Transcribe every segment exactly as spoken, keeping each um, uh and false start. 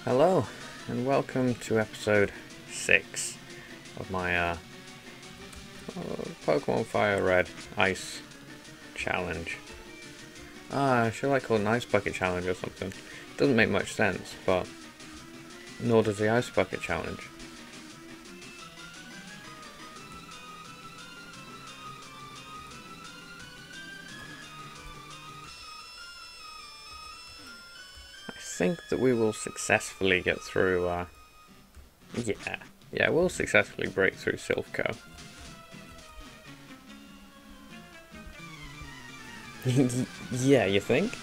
Hello, and welcome to episode six of my uh, uh, Pokemon Fire Red Ice Challenge. Ah, uh, should I call it an Ice Bucket Challenge or something? Doesn't make much sense, but nor does the Ice Bucket Challenge. I think that we will successfully get through, uh, yeah, yeah, we'll successfully break through Silphco. Yeah, you think?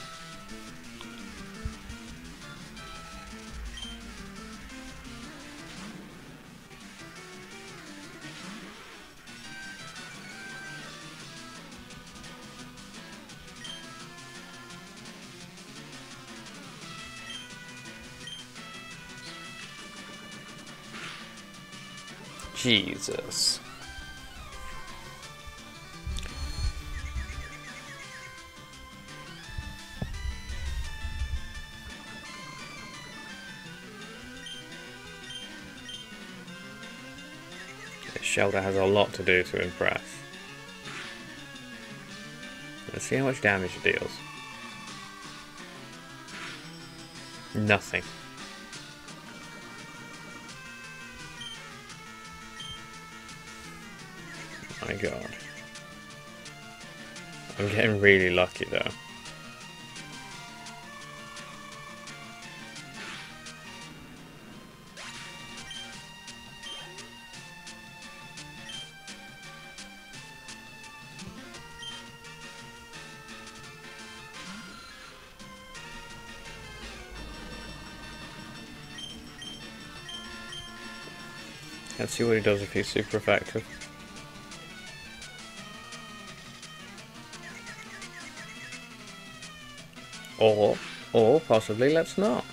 Jesus. This shelter has a lot to do to impress. Let's see how much damage it deals. Nothing. My god. I'm getting really lucky though. Let's see what he does if he's super effective. Or, or possibly let's not.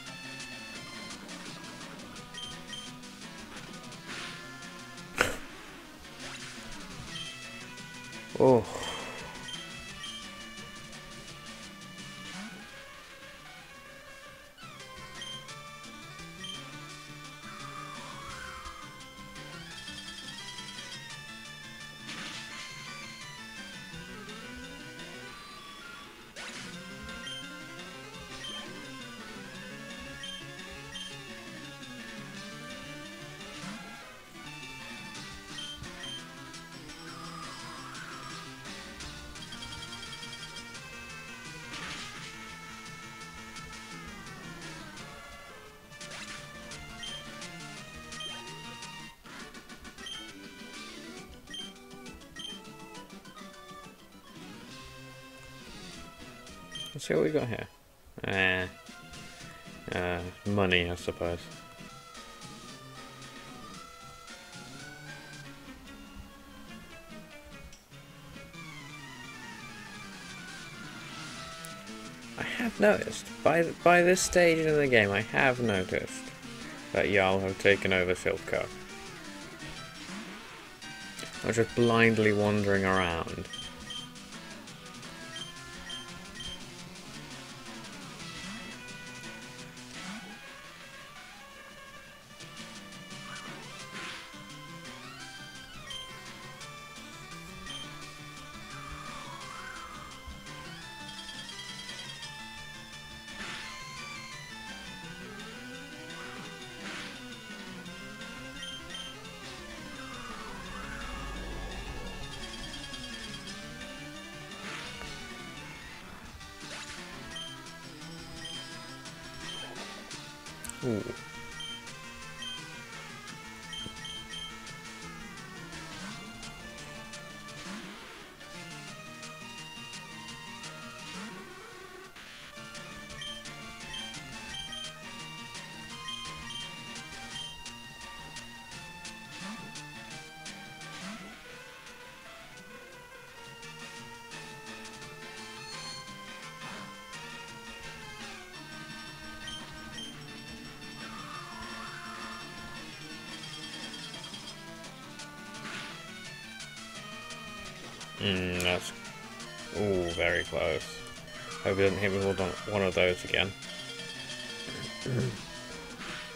Oh. Let's see what we got here. Eh. Uh, money, I suppose. I have noticed, by, by this stage in the game, I have noticed that Jarl have taken over Silphco. I'm just blindly wandering around. Ooh. Mm, that's... Ooh, very close. Hope he doesn't hit me with one of those again.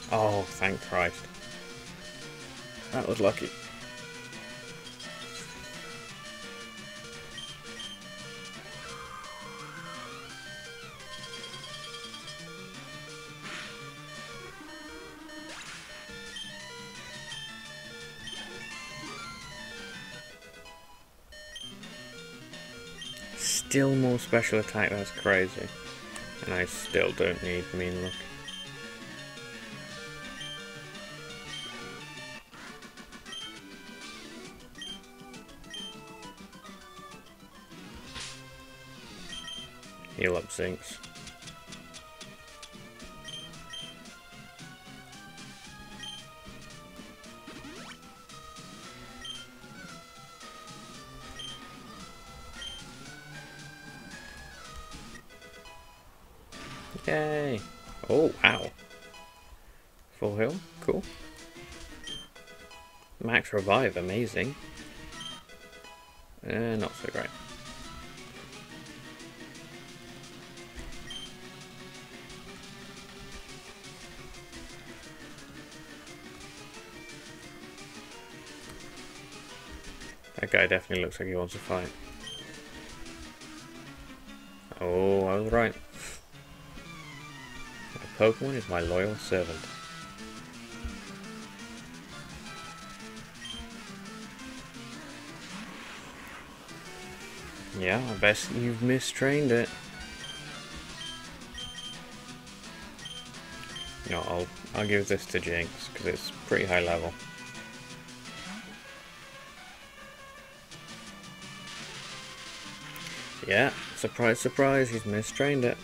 Oh, thank Christ. That was lucky. Still more special attack, that's crazy. And I still don't need mean luck. Heal up sinks. Yay! Oh, wow. Full heal, cool. Max revive, amazing. Uh, not so great. That guy definitely looks like he wants to fight. Oh, I was right. My Pokemon is my loyal servant. Yeah, I bet you've mistrained it. No, I'll I'll give this to Jinx because it's pretty high level. Yeah, surprise, surprise, he's mistrained it.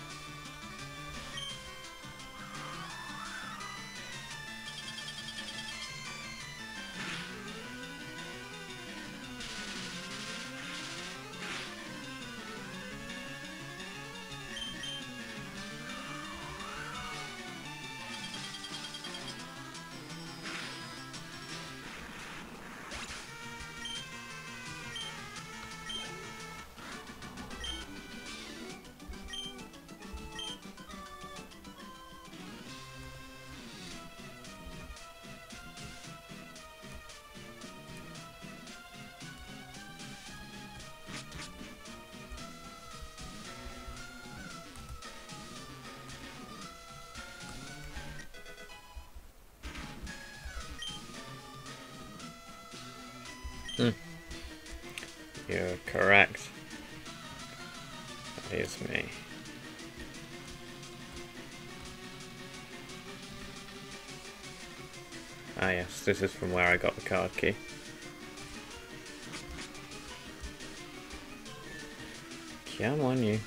Hmm. You're correct. That is me. Ah yes, this is from where I got the card key. Come on you.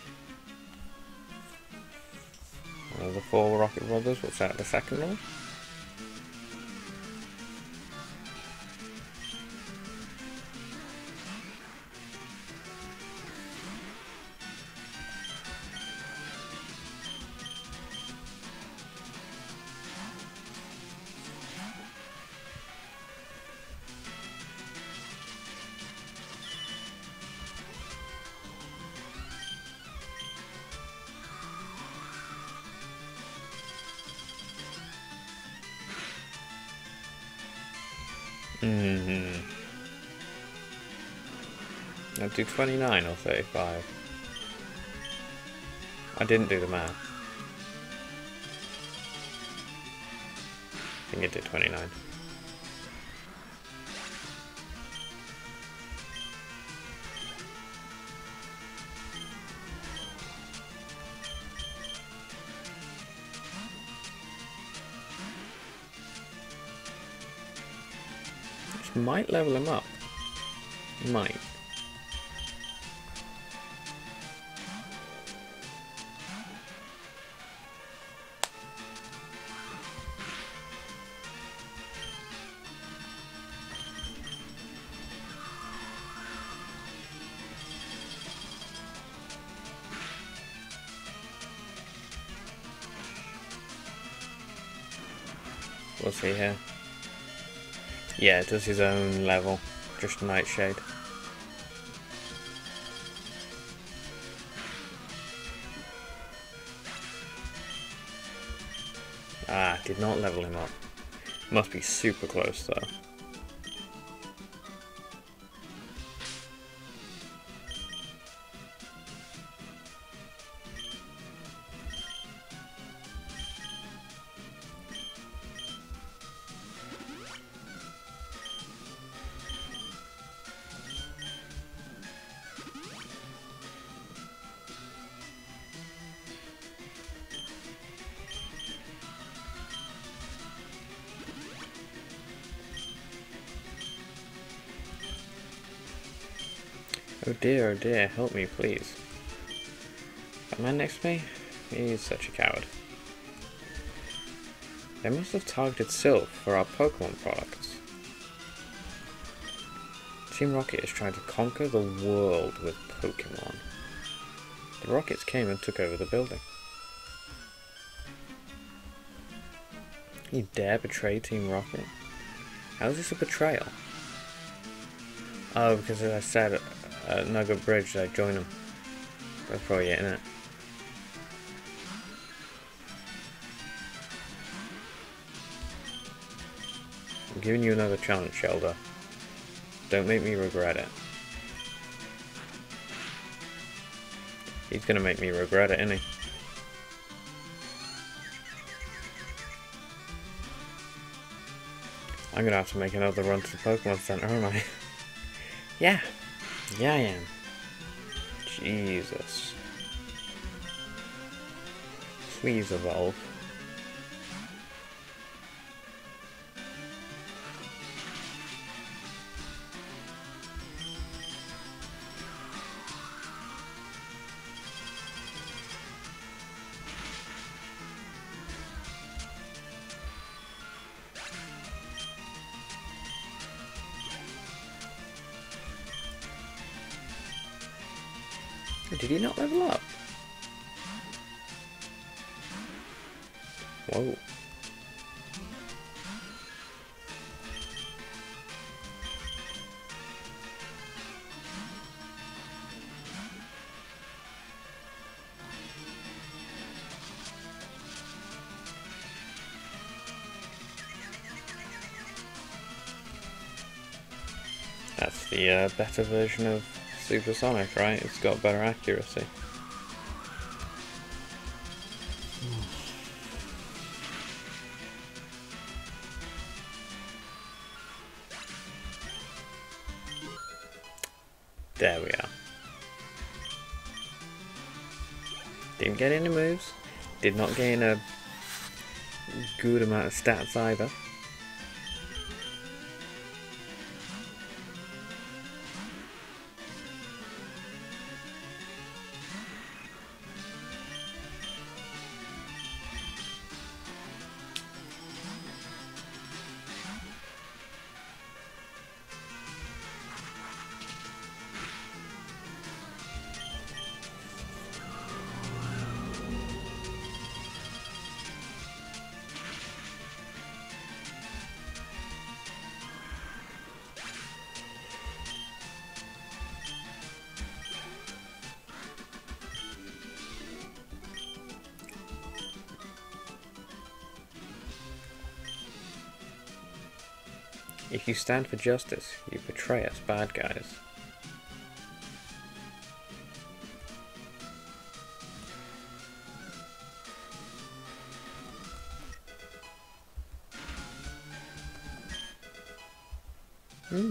One of the four Rocket Brothers, what's that, the second one? Mm-hmm. I'll do twenty-nine or thirty-five. I didn't do the math. I think it did twenty-nine. This might level him up. Might. We'll see here. Yeah, it does his own level, just Nightshade. Ah, did not level him up. Must be super close though. Oh dear, oh dear, help me please. That man next to me? He's such a coward. They must have targeted Sylph for our Pokemon products. Team Rocket is trying to conquer the world with Pokemon. The Rockets came and took over the building. You dare betray Team Rocket? How is this a betrayal? Oh, because as I said at Nugget Bridge, I joined them. That's probably it, innit? I'm giving you another chance, Shelder. Don't make me regret it. He's gonna make me regret it, isn't he? I'm gonna have to make another run to the Pokemon Center, aren't I? Yeah. Yeah, I am. Jesus. Please evolve. Did he not level up? Whoa. That's the uh, better version of Supersonic, right? It's got better accuracy. There we are. Didn't get any moves. Did not gain a good amount of stats either. If you stand for justice, you betray us bad guys. Hmm.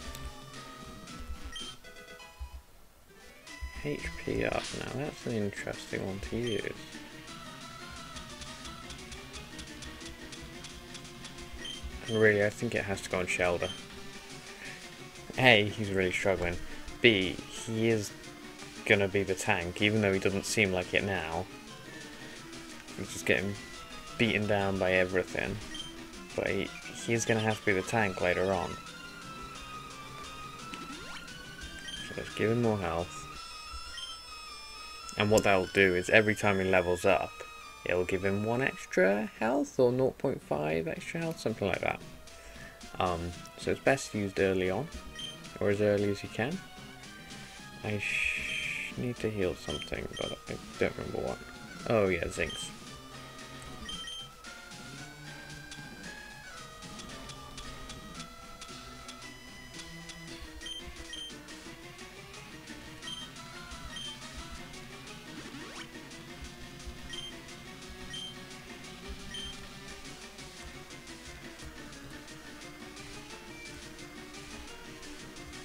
H P up now, that's an interesting one to use. And really, I think it has to go on Shelder. A, he's really struggling. B, he is gonna be the tank, even though he doesn't seem like it now. He's just getting beaten down by everything. But he, he's gonna have to be the tank later on. So let's give him more health. And what that'll do is every time he levels up, it'll give him one extra health or zero point five extra health, something like that. Um, so it's best used early on, or as early as you can. I sh need to heal something, but I don't remember what. Oh yeah, Zinks.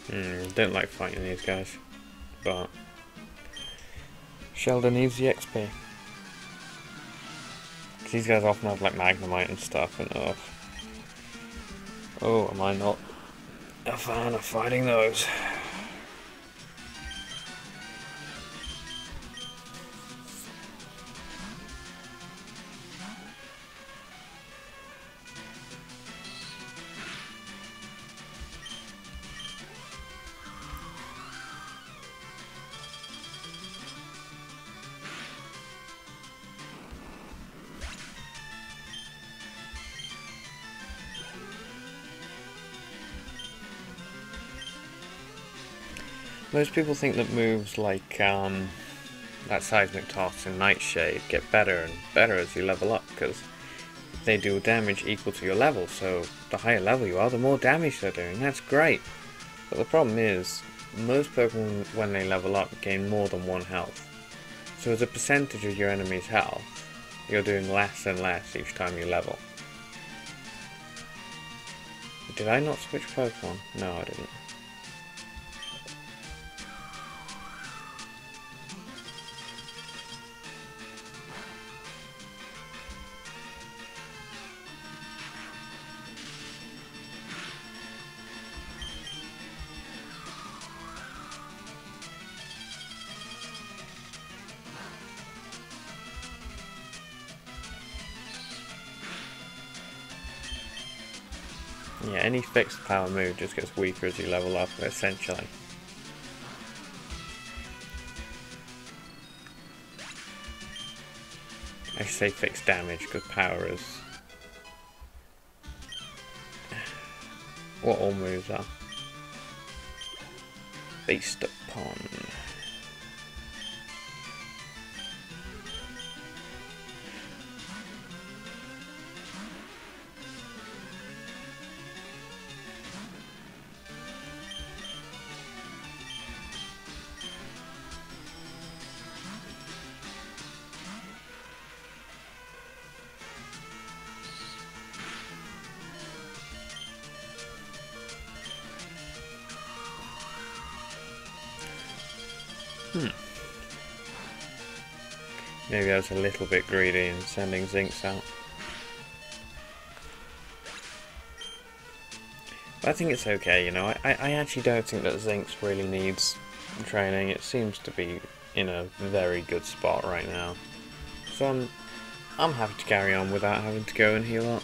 Hmm, don't like fighting these guys, but Sheldon needs the X P. Because these guys often have like Magnemite and stuff, and oh, oh, am I not a fan of fighting those? Most people think that moves like um, that Seismic Toss and Nightshade get better and better as you level up, because they do damage equal to your level, so the higher level you are, the more damage they're doing. That's great. But the problem is, most Pokemon, when they level up, gain more than one health. So as a percentage of your enemy's health, you're doing less and less each time you level. Did I not switch Pokemon? No, I didn't. Yeah, any fixed power move just gets weaker as you level up, essentially. I say fixed damage because power is what all moves are. Based upon. Hmm. Maybe I was a little bit greedy in sending Zinks out. But I think it's okay, you know. I, I actually don't think that Zinks really needs training. It seems to be in a very good spot right now. So I'm, I'm happy to carry on without having to go and heal up.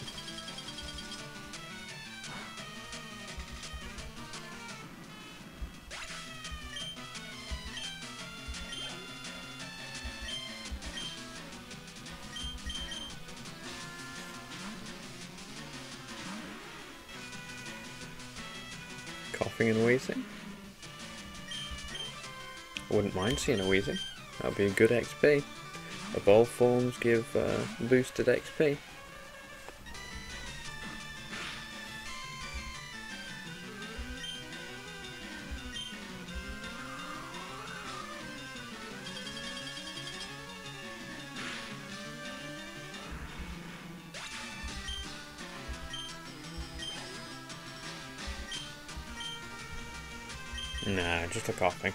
Coughing and wheezing. I wouldn't mind seeing a wheezing. That would be a good X P. Evolved forms give uh, boosted X P. Nah, just a coughing.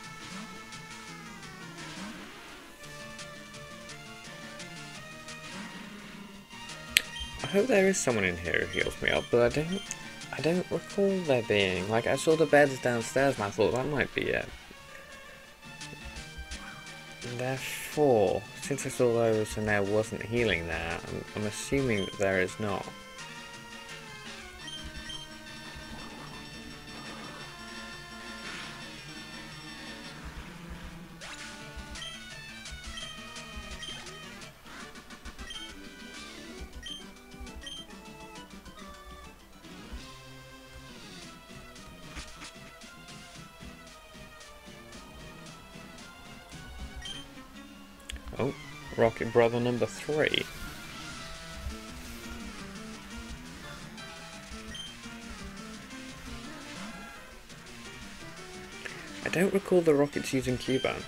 I hope there is someone in here who heals me up, but I don't I don't recall there being. Like, I saw the beds downstairs and I thought that might be it. Therefore, since I saw those and there wasn't healing there, I'm, I'm assuming that there is not. Oh, Rocket Brother number three. I don't recall the Rockets using Cubone.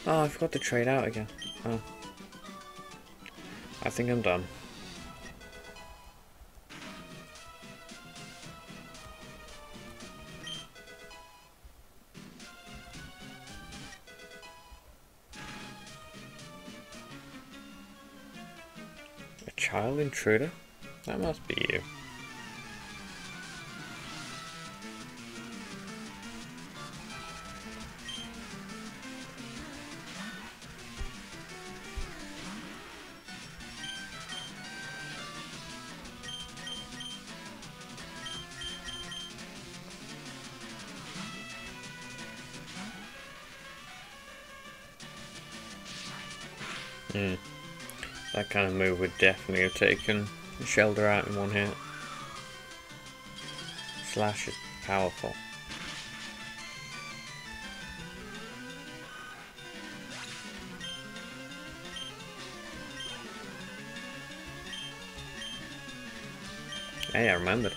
Oh, I forgot to trade out again. Oh. I think I'm done. A child intruder? That must be you. Hmm. That kind of move would definitely have taken the Shelder out in one hit. Slash is powerful. Hey, I remembered.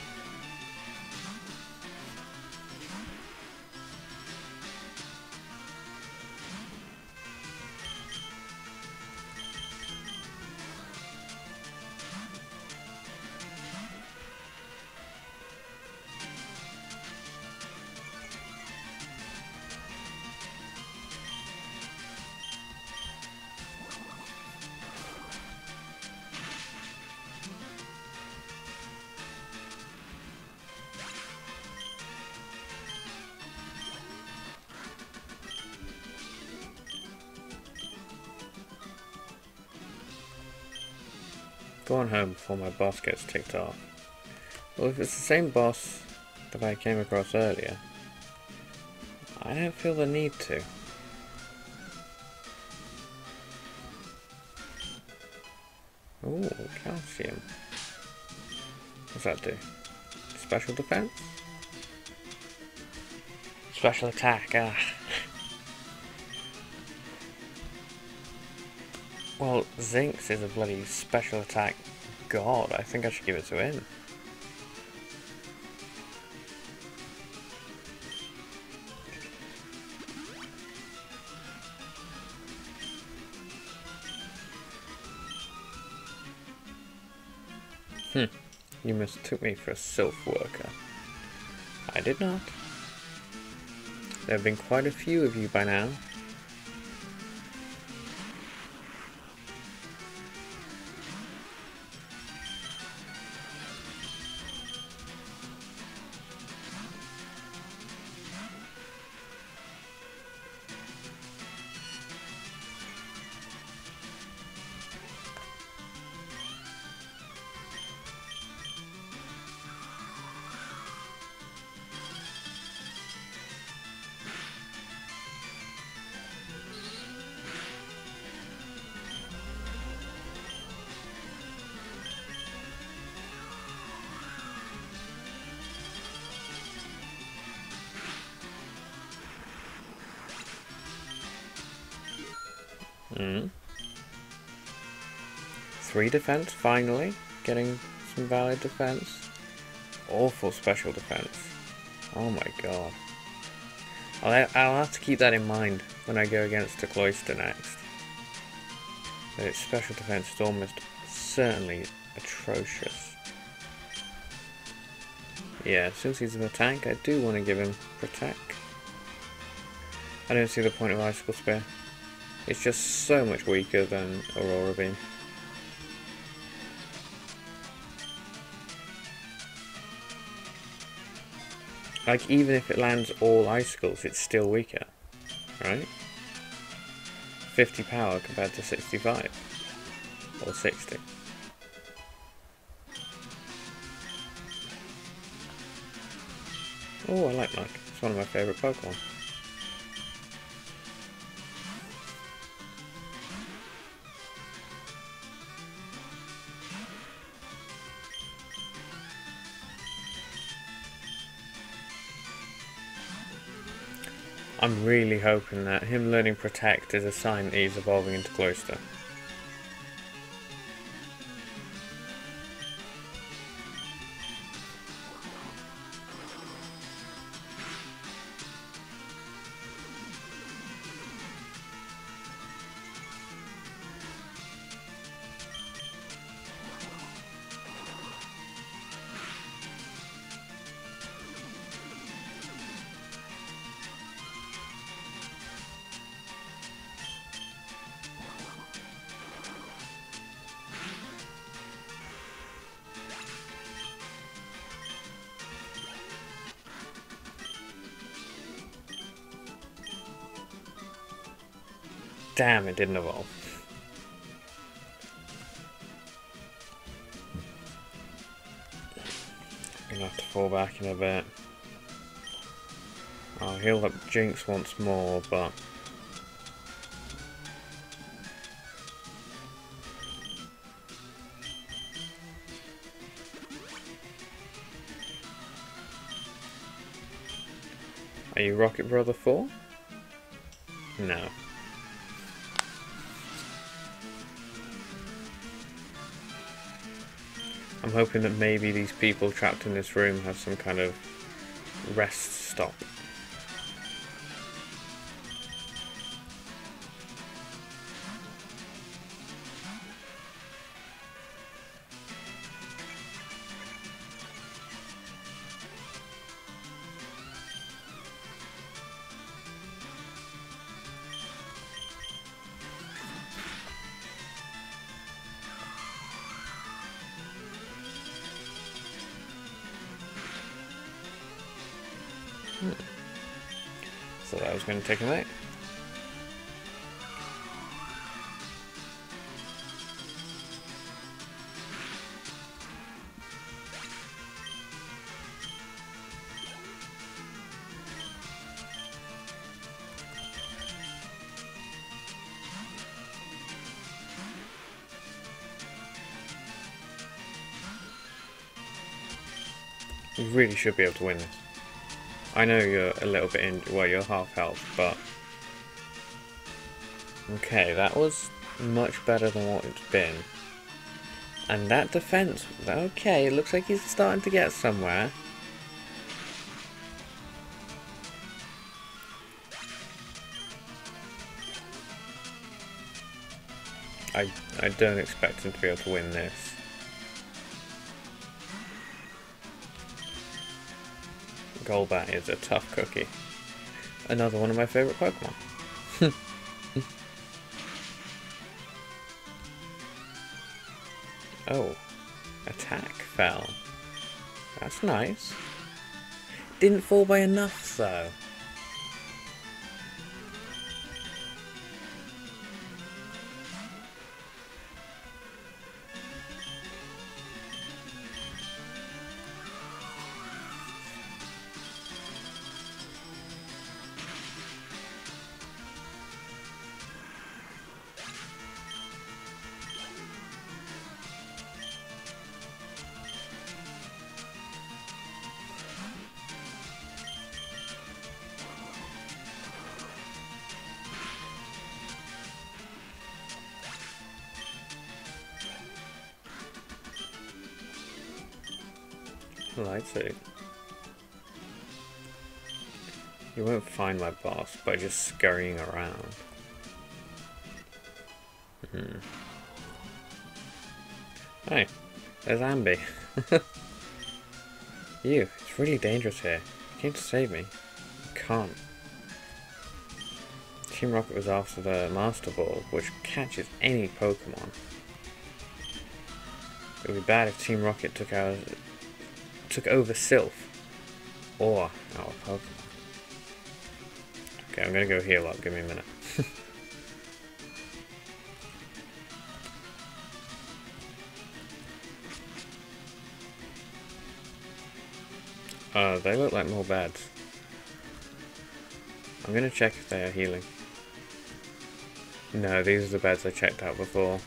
Going home before my boss gets ticked off. Well, if it's the same boss that I came across earlier, I don't feel the need to. Ooh, calcium. What's that do? Special defense? Special attack, ah. Well, Zinx is a bloody special attack god. I think I should give it to him. Hmm. You mistook me for a sylph worker. I did not. There have been quite a few of you by now. Hmm. Three defense, finally. Getting some valid defense. Awful special defense. Oh my god. I'll, I'll have to keep that in mind when I go against the Cloister next. That its special defense is almost certainly atrocious. Yeah, since he's in the tank, I do want to give him Protect. I don't see the point of Icicle Spear. It's just so much weaker than Aurora Beam. Like, even if it lands all icicles, it's still weaker, right? fifty power compared to sixty-five. Or sixty. Oh, I like Mike. It's one of my favourite Pokemon. I'm really hoping that him learning Protect is a sign that he's evolving into Cloister. Damn, it didn't evolve. I'm gonna have to fall back in a bit. I'll heal up Jinx once more, but... Are you Rocket Brother four? No. I'm hoping that maybe these people trapped in this room have some kind of rest stop. Hmm. So that was going to take a minute. You really should be able to win this. I know you're a little bit in, well, you're half health, but... Okay, that was much better than what it's been. And that defense, okay, it looks like he's starting to get somewhere. I, I don't expect him to be able to win this. Golbat is a tough cookie. Another one of my favourite Pokemon. Oh, attack fell. That's nice. Didn't fall by enough though. Light suit. You won't find my boss by just scurrying around. Hmm. Hey, there's Ambi. You, it's really dangerous here. You came to save me. You can't. Team Rocket was after the Master Ball, which catches any Pokemon. It would be bad if Team Rocket took out took over Sylph or our Pokemon. Okay, I'm gonna go heal up, give me a minute. Uh, they look like more beds. I'm gonna check if they are healing. No, these are the beds I checked out before.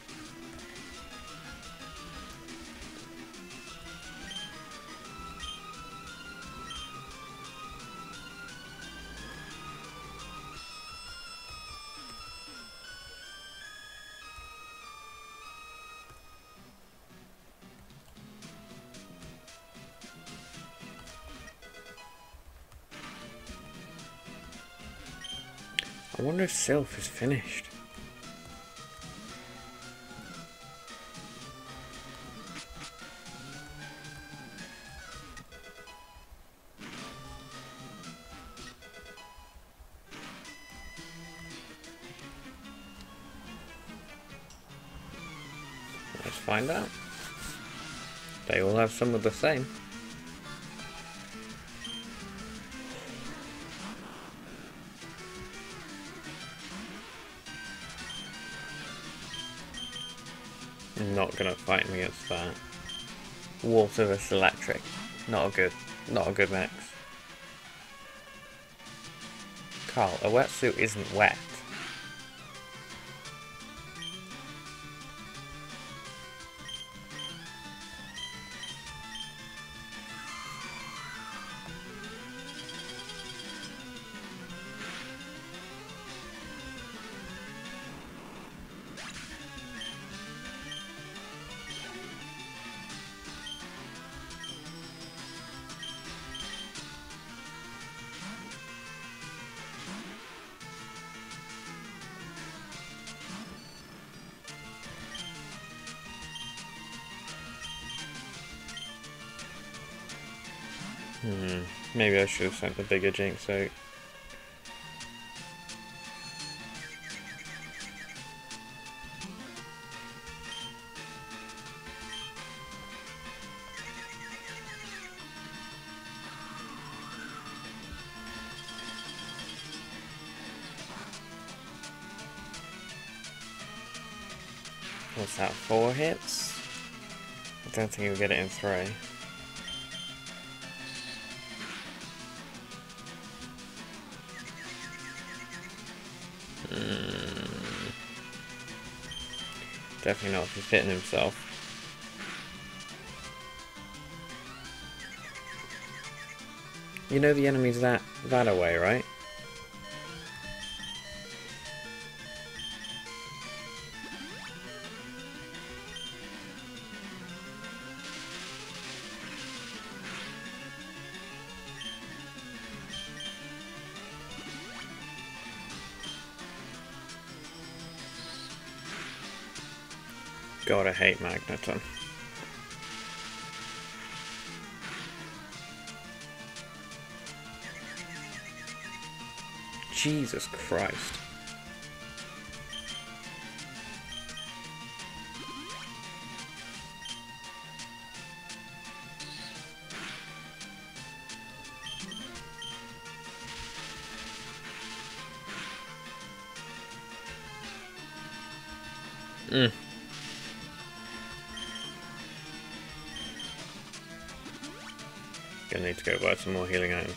I wonder if Sylph is finished. Let's find out. They all have some of the same. I'm not gonna fight him against that. Water versus electric. Not a good, not a good mix. Carl, a wetsuit isn't wet. Hmm, maybe I should have sent the bigger Jinx out. What's that, four hits? I don't think he'll get it in three. Mm. Definitely not if he's hitting himself. You know the enemy's that, that away, right? God, I hate Magneton. Jesus Christ. Mm. Gonna need to go buy some more healing items.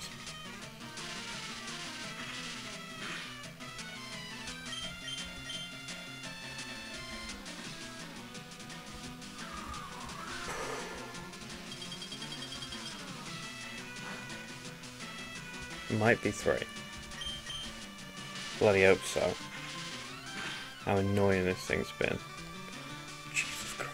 Might be three. Bloody hope so. How annoying this thing's been. Jesus Christ.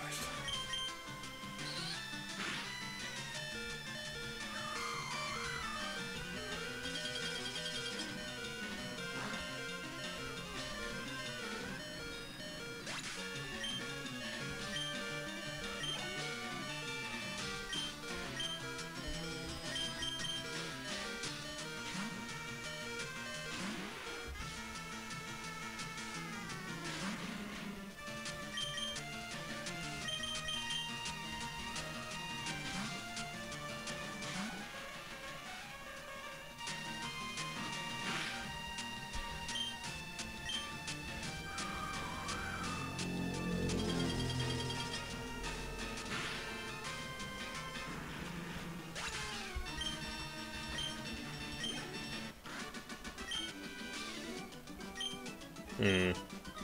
Hmm.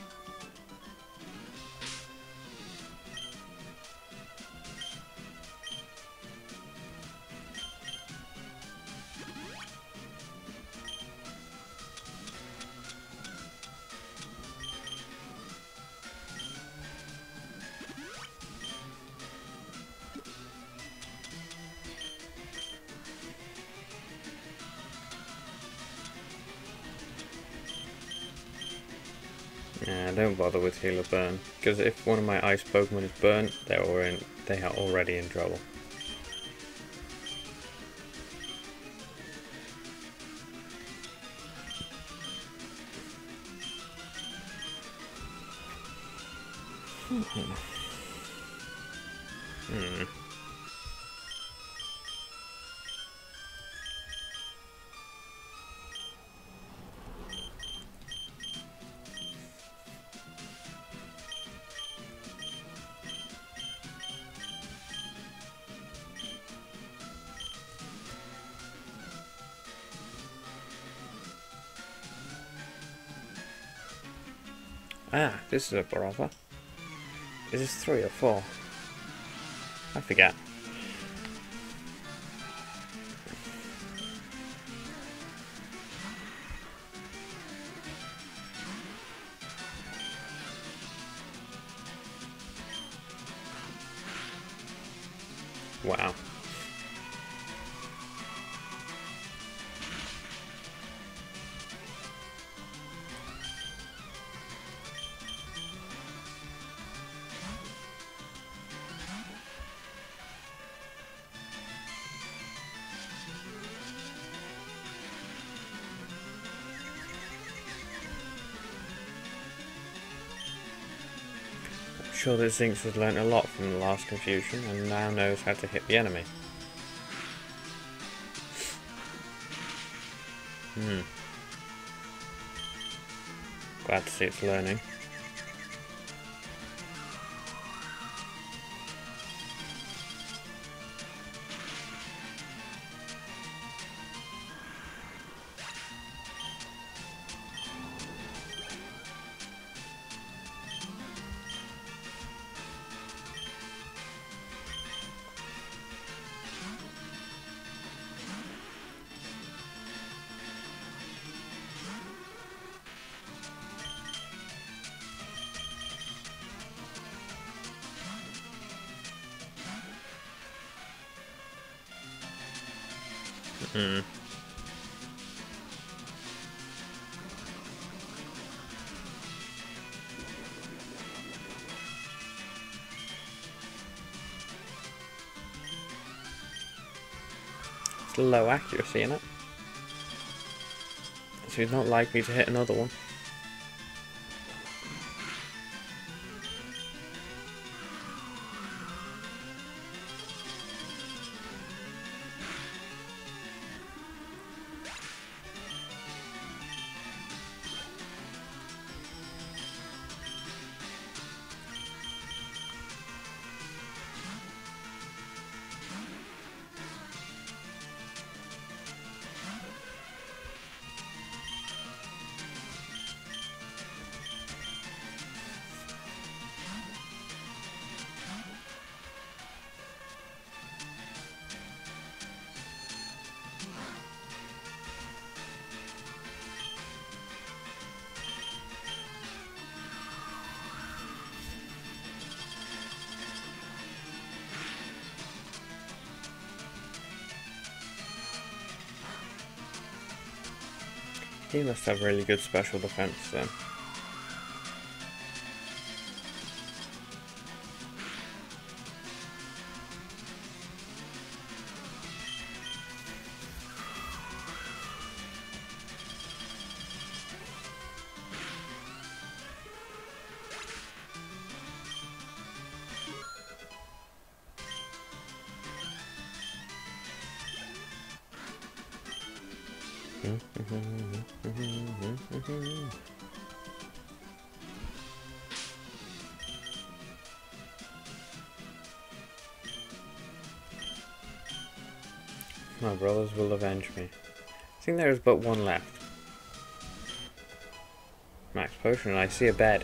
Yeah, don't bother with heal or burn, because if one of my ice Pokemon is burnt, they're all in, they are already in trouble. Hmm. Hmm. Ah, this is a brother. Is this three or four? I forget. Wow. I'm sure that Zinx has learnt a lot from the last confusion and now knows how to hit the enemy. Hmm. Glad to see it's learning. Hmm. It's low accuracy in it, so he's not likely to hit another one. He must have really good special defense then. My brothers will avenge me. I think there is but one left. Max potion, I see a bed.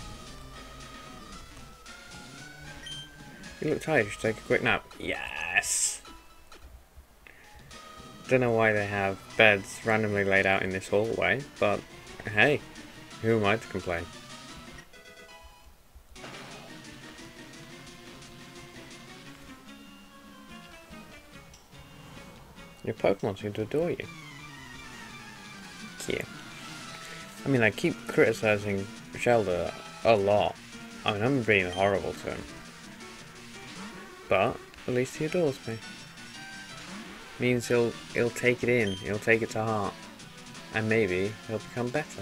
You look tired, you should take a quick nap. Yes! Don't know why they have beds randomly laid out in this hallway, but hey, who am I to complain? Your Pokemon seem to adore you. Cute. I mean, I keep criticizing Shelder a lot. I mean, I'm being horrible to him. But at least he adores me. Means he'll he'll take it in, he'll take it to heart. And maybe he'll become better.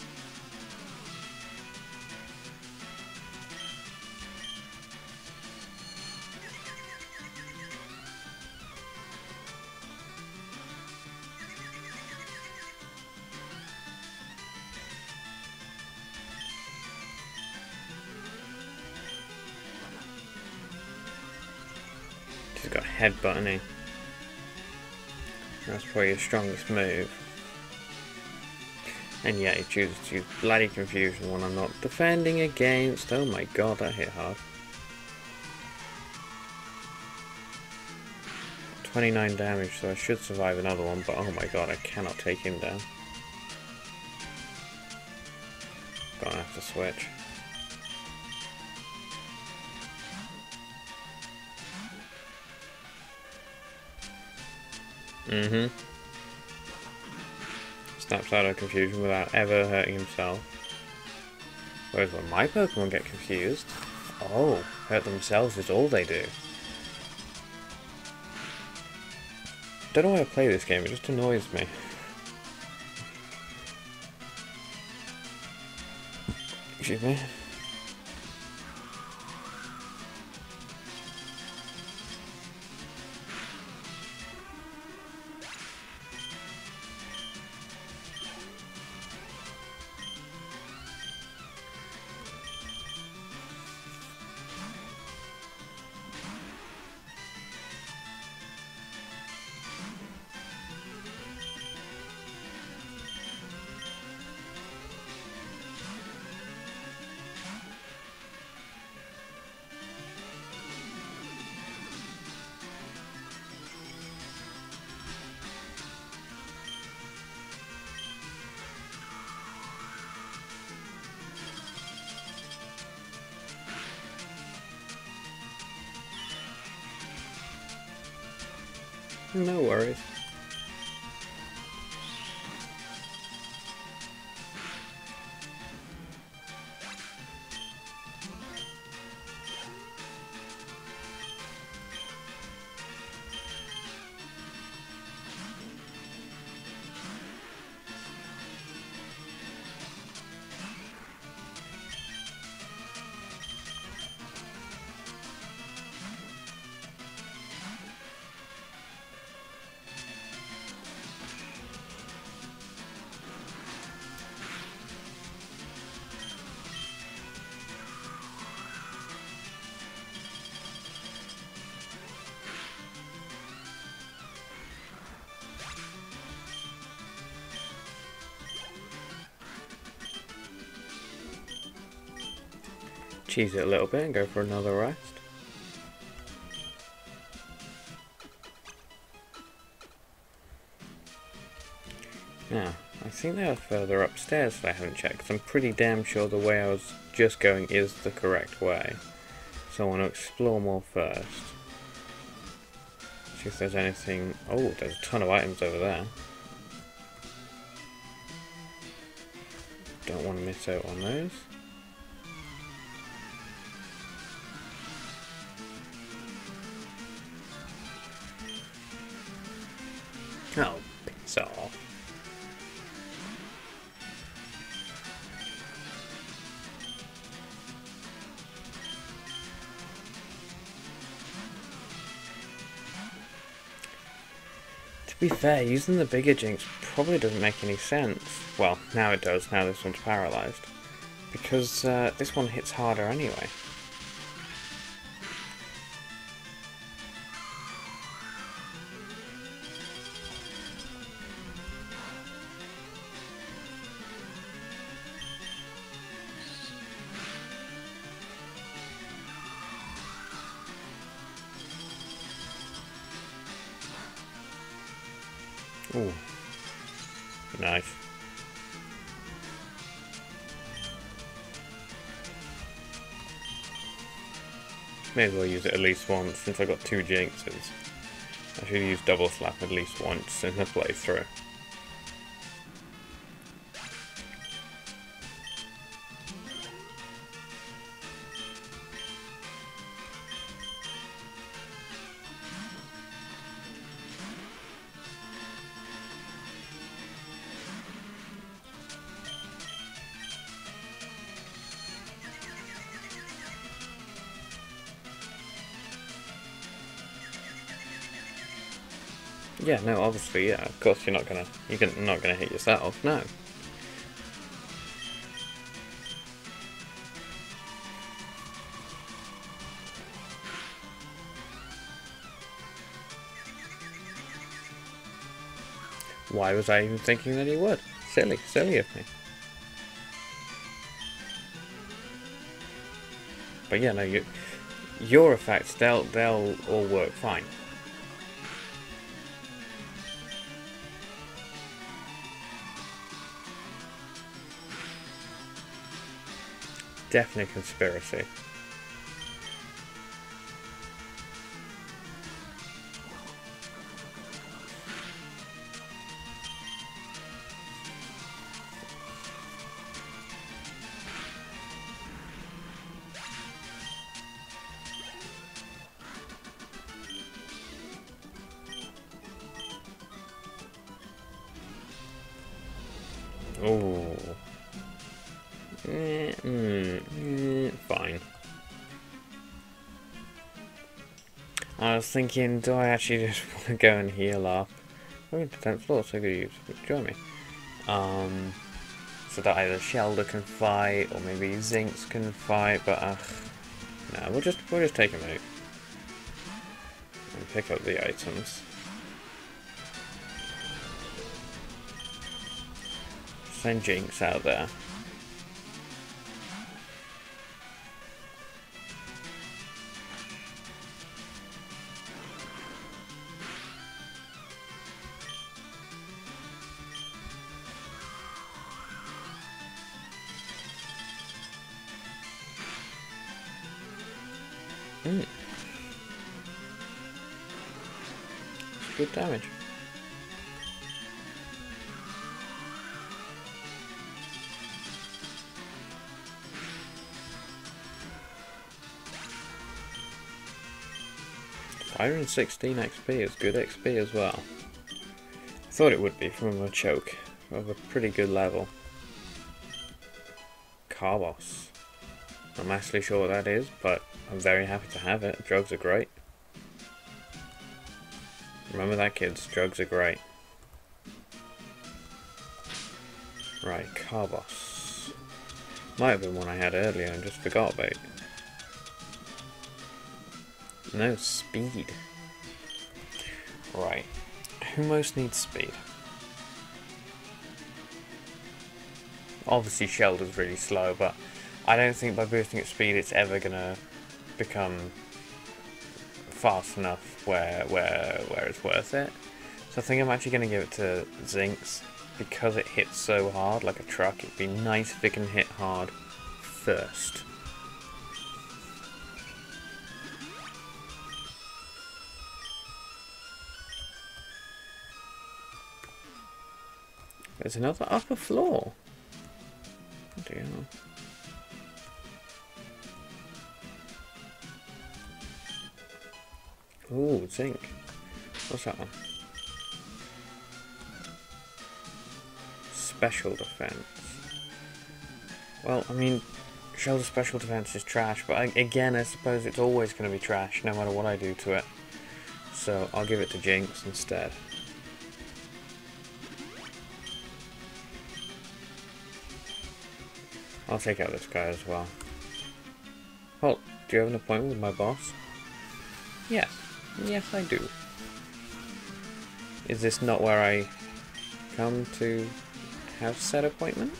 He's got headbutt, hasn't he? That's probably his strongest move. And yet he chooses to use bloody confusion when I'm not defending against. Oh my god, that hit hard. twenty-nine damage, so I should survive another one, but oh my god, I cannot take him down. Gonna have to switch. Mm-hmm. Snaps out of confusion without ever hurting himself. Whereas when my Pokemon get confused, oh, hurt themselves is all they do. Don't know why I play this game, it just annoys me. Excuse me. No worries. Cheese it a little bit and go for another rest. Now, I think they are further upstairs that I haven't checked, 'cause I'm pretty damn sure the way I was just going is the correct way. So I want to explore more first. See if there's anything... Oh, there's a ton of items over there. Don't want to miss out on those. Oh, piss off. To be fair, using the bigger Jinx probably doesn't make any sense. Well, now it does, now this one's paralysed. Because uh, this one hits harder anyway. Ooh, nice. May as well use it at least once since I got two Jinxes. I should use double slap at least once in the playthrough. Yeah, no, obviously, yeah, of course you're not gonna, you're gonna, not gonna hit yourself, no. Why was I even thinking that he would? Silly, silly of me. But yeah, no, you, your effects, they'll, they'll all work fine. Definitely conspiracy. Oh. Mm, mm, mm, fine. I was thinking, do I actually just want to go and heal up? I mean, tenth floor, so good use. Join me. Um, so that either Shelder can fight, or maybe Zinx can fight, but uh, no, we'll just we'll just take him out and pick up the items. Send Jinx out there. Mm. It's good damage. five hundred sixteen X P is good X P as well. I thought it would be from a choke of a pretty good level. Carbos. I'm not actually sure what that is, but I'm very happy to have it. Drugs are great. Remember that, kids. Drugs are great. Right, Carbos. Might have been one I had earlier and just forgot about. No, speed. Right. Who most needs speed? Obviously Shelder's really slow, but I don't think by boosting its speed it's ever gonna become fast enough where where where it's worth it. So I think I'm actually gonna give it to Zinx because it hits so hard like a truck. It'd be nice if it can hit hard first. There's another upper floor. Oh dear. Ooh, zinc. What's that one? Special defense. Well, I mean, Shelter's special defense is trash, but I, again, I suppose it's always going to be trash no matter what I do to it. So I'll give it to Jinx instead. I'll take out this guy as well. Halt, do you have an appointment with my boss? Yes. Yes, I do. Is this not where I come to have said appointment?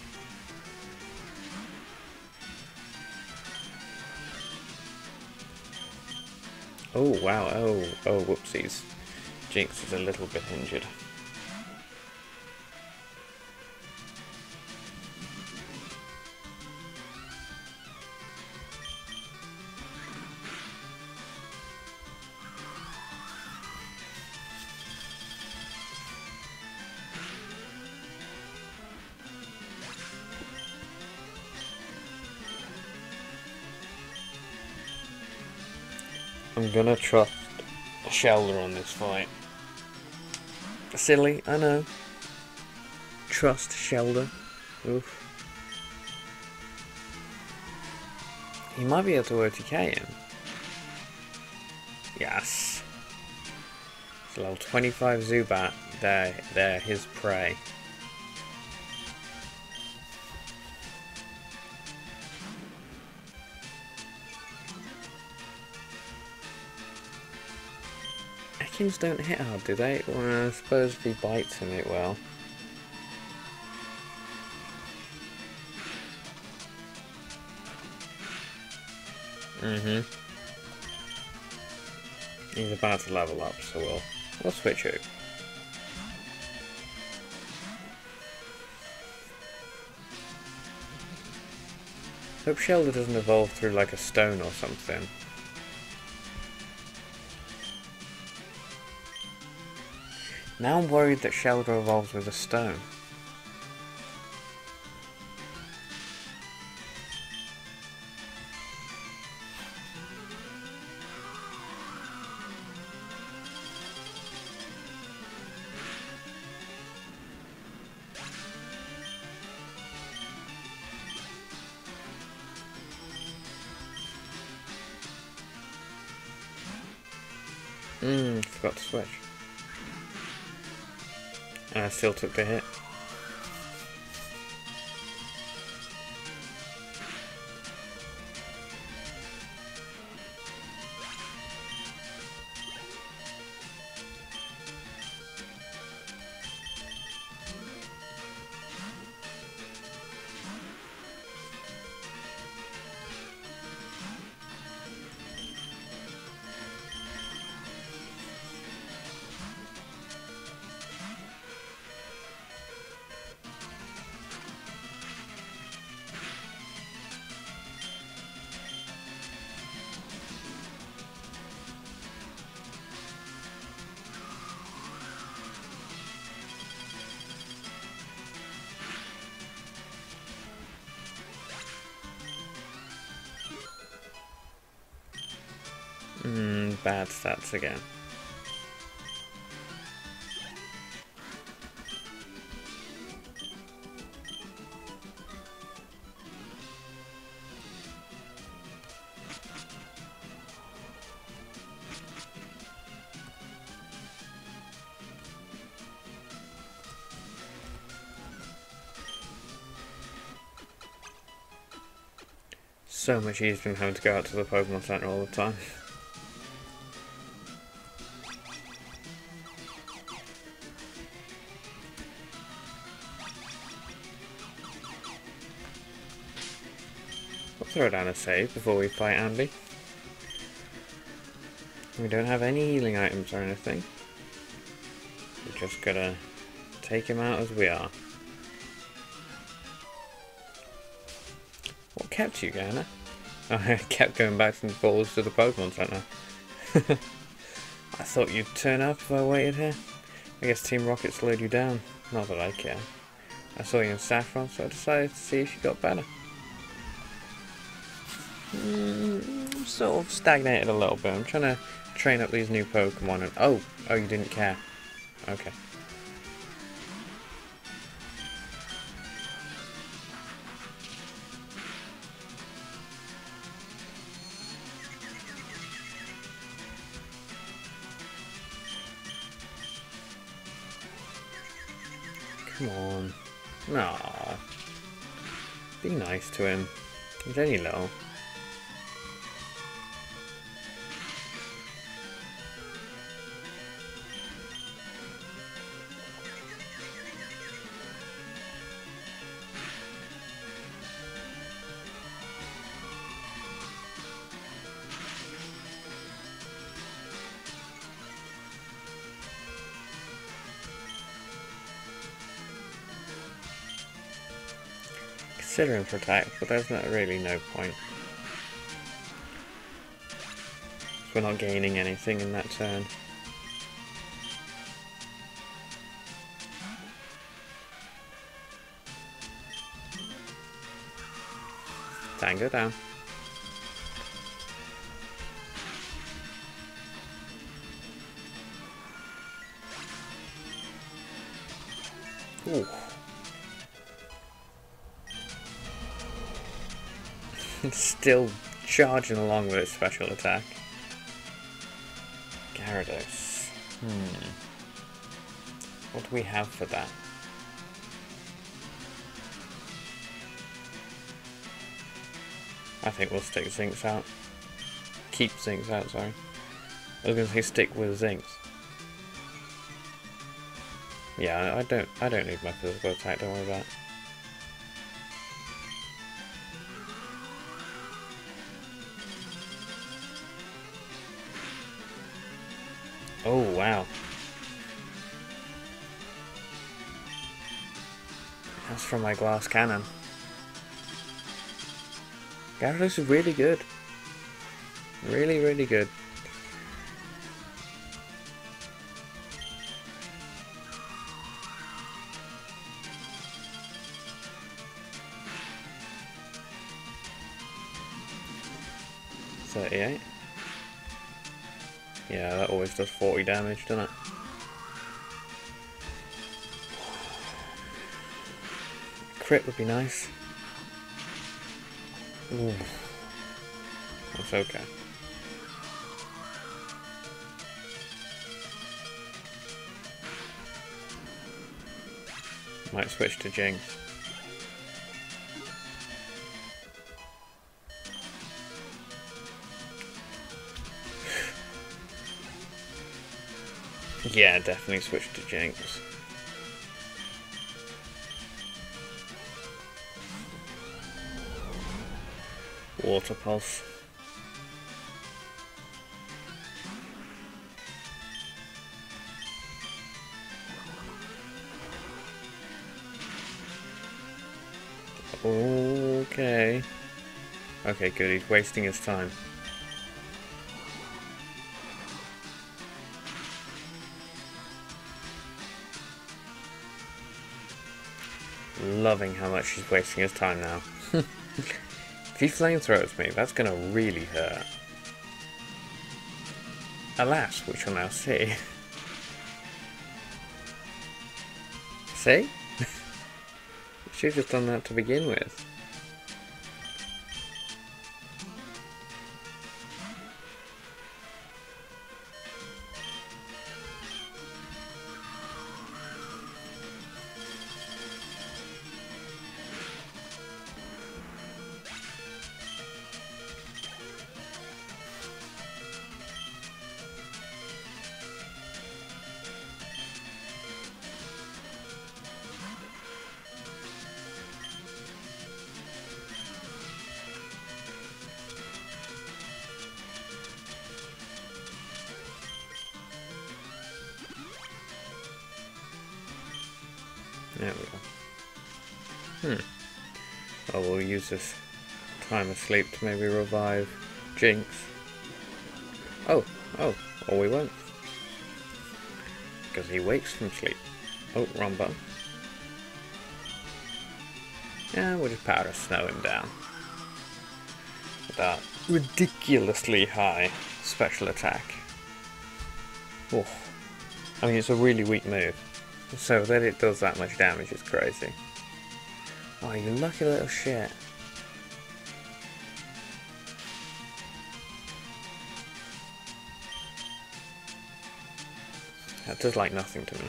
Oh, wow. Oh, oh, whoopsies. Jinx is a little bit injured. I'm gonna trust Shelder on this fight. Silly, I know. Trust Shelder. Oof. He might be able to O T K him. Yes. It's level twenty-five Zubat. They're, they're his prey. Ekans don't hit hard, do they? Well, I suppose if he bites him, it will. Mm-hmm. He's about to level up, so we'll we'll switch out. Hope Shelder doesn't evolve through like a stone or something. Now I'm worried that Shelder evolves with a stone. Mmm, forgot to switch. And I still took the hit. Mmm, bad stats again. So much easier than having to go out to the Pokemon Center all the time. We'll throw down a save before we fight Andy. We don't have any healing items or anything. We just gotta take him out as we are. What kept you, Garner? I kept going back and forwards to the Pokemon Center. I thought you'd turn up if I waited here. I guess Team Rocket slowed you down. Not that I care. I saw you in Saffron, so I decided to see if you got better. Mm, I'm sort of stagnated a little bit. I'm trying to train up these new Pokemon and... Oh! Oh, you didn't care. Okay. Come on. Aww. Be nice to him. He's only little. Considering protect, but there's not really no point. We're not gaining anything in that turn. Tango down. Ooh. Still charging along with its special attack. Gyarados. Hmm. What do we have for that? I think we'll stick Zinks out. Keep Zinks out, sorry. I was going to say stick with Zinks. Yeah, I don't I don't need my physical attack, don't worry about it. Oh, wow. That's from my glass cannon. Gyarados is really good. Really, really good. thirty-eight. Yeah, that always does forty damage, doesn't it? Crit would be nice. Ooh. That's okay. Might switch to Jinx. Yeah, definitely switch to Jinx. Water Pulse. Okay. Okay, good, he's wasting his time. Loving how much he's wasting his time now. If he flamethrowers me, that's gonna really hurt. Alas, we shall now see. See? Should've just done that to begin with. There we go. Hmm. Oh, we'll use this time of sleep to maybe revive Jinx. Oh, oh, or we won't. Because he wakes from sleep. Oh, wrong button. Yeah, we'll just powder snow him down. With that ridiculously high special attack. Oh. I mean, it's a really weak move. So that it does that much damage is crazy. Oh, you lucky little shit. That does like nothing to me.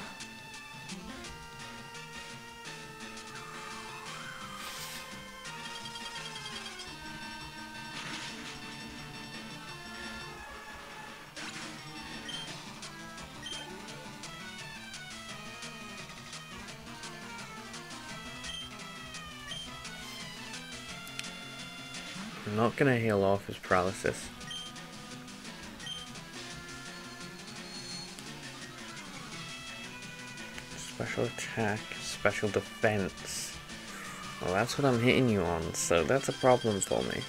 I'm not gonna heal off his paralysis. Special attack, special defense. Well, that's what I'm hitting you on, so that's a problem for me.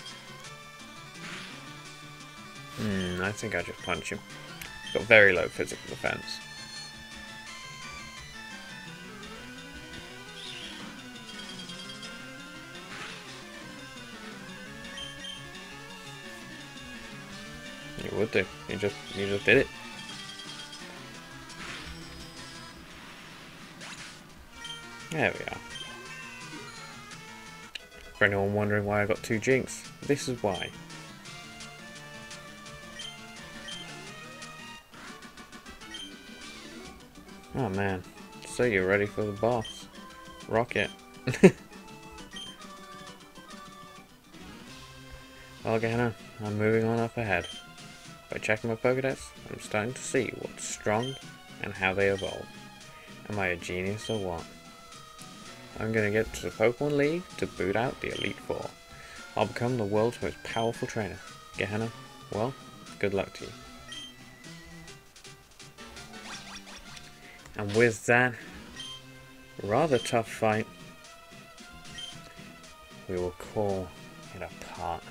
Hmm, I think I just punch him. He's got very low physical defense. You would do. You just you just did it. There we are. For anyone wondering why I got two Jinx, this is why. Oh man. So you're ready for the boss. Rocket. Okay, I'm moving on up ahead. By checking my Pokédex, I'm starting to see what's strong and how they evolve. Am I a genius or what? I'm going to get to the Pokemon League to boot out the Elite Four. I'll become the world's most powerful trainer. Gehenna, well, good luck to you. And with that rather tough fight, we will call it a part.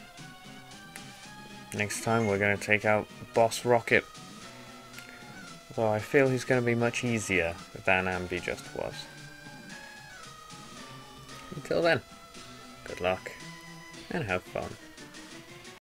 Next time we're going to take out Boss Rocket. Although I feel he's going to be much easier than Ambi just was. Until then, good luck and have fun.